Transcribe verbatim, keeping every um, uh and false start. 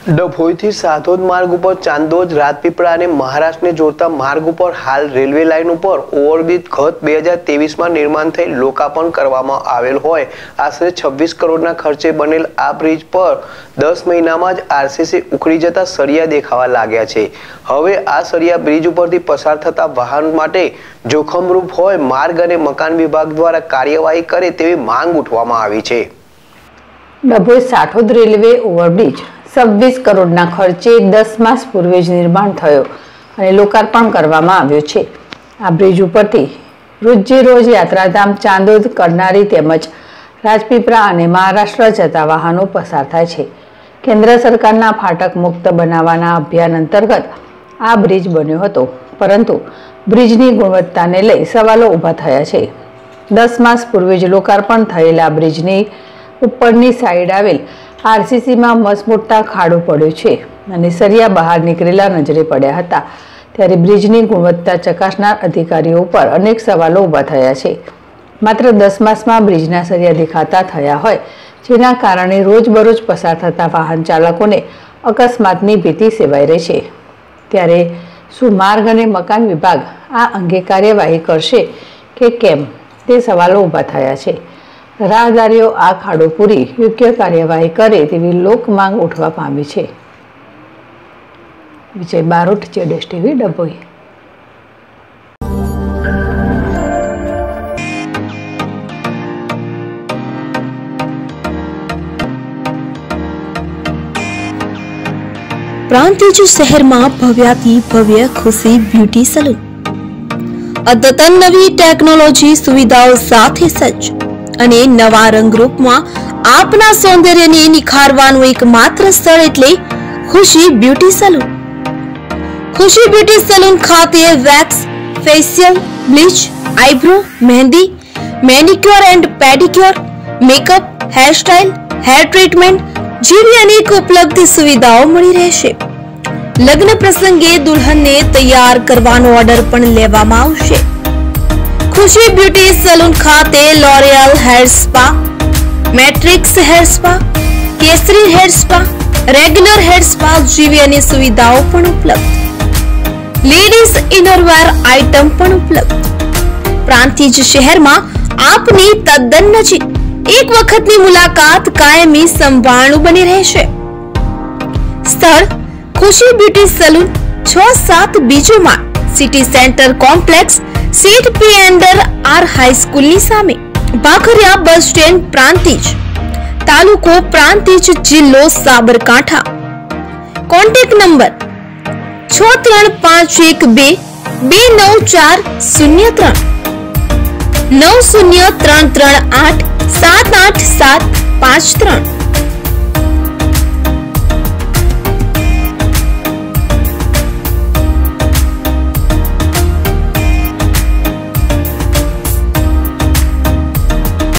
ડભોઈથી સાધોદ માર્ગ ઉપર ચાંદોદ રાજપીપળા અને મહારાષ્ટ્રને જોડતા માર્ગ ઉપર હાલ રેલવે લાઇન ઉપર ઓવરબ્રિજ ગત બે હજાર ત્રેવીસમાં નિર્માણ થઈ લોકાર્પણ કરવામાં આવેલ હોય આશરે છવ્વીસ કરોડના ખર્ચે બનેલ આ બ્રિજ પર દસ મહિનામાં જ આરસીસી ઉખડી જતા સળિયા દેખાવા લાગ્યા છે। હવે આ સળિયા બ્રિજ ઉપરથી પસાર થતા વાહન માટે જોખમરૂપ હોય માર્ગ અને મકાન વિભાગ દ્વારા કાર્યવાહી કરે તેવી માંગ ઉઠવામાં આવી છે। ડભોઈ સાઠોદ રેલવે ઓવરબ્રિજ છવ્વીસ કરોડના ખર્ચે દસ માસ પૂર્વે જ નિર્માણ થયો અને લોકાર્પણ કરવામાં આવ્યો છે। આ બ્રિજ ઉપરથી રોજે રોજ યાત્રાધામ ચાંદોદ કરનારી તેમજ રાજપીપળા અને મહારાષ્ટ્ર જતા વાહનો પસાર થાય છે। કેન્દ્ર સરકારના ફાટક મુક્ત બનાવવાના અભિયાન અંતર્ગત આ બ્રિજ બન્યો હતો, પરંતુ બ્રિજની ગુણવત્તાને લઈ સવાલો ઊભા થયા છે। દસ માસ પૂર્વે જ લોકાર્પણ થયેલા બ્રિજની ઉપરની સાઈડ આવેલ આરસીસીમાં મસમોટા ખાડો પડ્યો છે અને સળિયા બહાર નીકળેલા નજરે પડ્યા હતા, ત્યારે બ્રિજની ગુણવત્તા ચકાસનાર અધિકારીઓ ઉપર અનેક સવાલો ઊભા થયા છે। માત્ર દસ માસમાં બ્રિજના સળિયા દેખાતા થયા હોય, જેના કારણે રોજબરોજ પસાર થતા વાહન ચાલકોને અકસ્માતની ભીતિ સેવાઈ રહી છે। ત્યારે શું માર્ગ અને મકાન વિભાગ આ અંગે કાર્યવાહી કરશે કે કેમ, તે સવાલો ઊભા થયા છે। રાહદારીઓ આ ખાડો પૂરી યોગ્ય કાર્યવાહી કરે તેવી લોક માંગ ઉઠવા પામી છે। વિજય બારોટ, જેડેશ ટીવી, ડભોઈ। પ્રાંતિજ શહેરમાં ભવ્યાથી ભવ્ય ખુશી બ્યુટી સલૂન અદ્યતન નવી ટેકનોલોજી સુવિધાઓ સાથે સજ્જ અને નવા રંગરૂપમાં આપના સૌંદર્યને નિખારવાનું એકમાત્ર સ્થળ એટલે Khushi beauty salon. Khushi beauty salon ખાતે વેક્સ, ફેશિયલ, બ્લીચ, આઈબ્રો, મહેંદી, manicure and pedicure, makeup, hairstyle, hair treatment જેવી અનેક ઉપલબ્ધ સુવિધાઓ મળી રહેશે। લગ્ન પ્રસંગે દુલ્હનને તૈયાર કરવાનો ઓર્ડર પણ લેવામાં આવશે। ખુશી બ્યુટી સલૂન ખાતે L'Oreal hair spa, Matrix hair spa, કેસરી hair spa, regular hair spa જેવી અનેક સુવિધાઓ પણ ઉપલબ્ધ। લેડીઝ ઇનરવેર આઇટમ પણ ઉપલબ્ધ। પ્રાંતિજ શહેરમાં આપની તદ્દન નજીક એક વખતની મુલાકાત કાયમી સંભાળનું બની રહેશે। સ્થળ ખુશી બ્યુટી સલૂન, છ સાત બીજો માળ, સિટી સેન્ટર કોમ્પ્લેક્સ, સીટ પી અંડર આર હાઈસ્કૂલની સામે, ભાખરિયા બસ સ્ટેન્ડ, પ્રાંતિજ, તાલુકો પ્રાંતિજ, જિલ્લો સાબરકાંઠા। કોન્ટેક્ટ નંબર છ ત્રણ પાંચ એક બે બે નવ ચાર શૂન્ય ત્રણ નવ શૂન્ય ત્રણ ત્રણ આઠ સાત આઠ સાત પાંચ ત્રણ।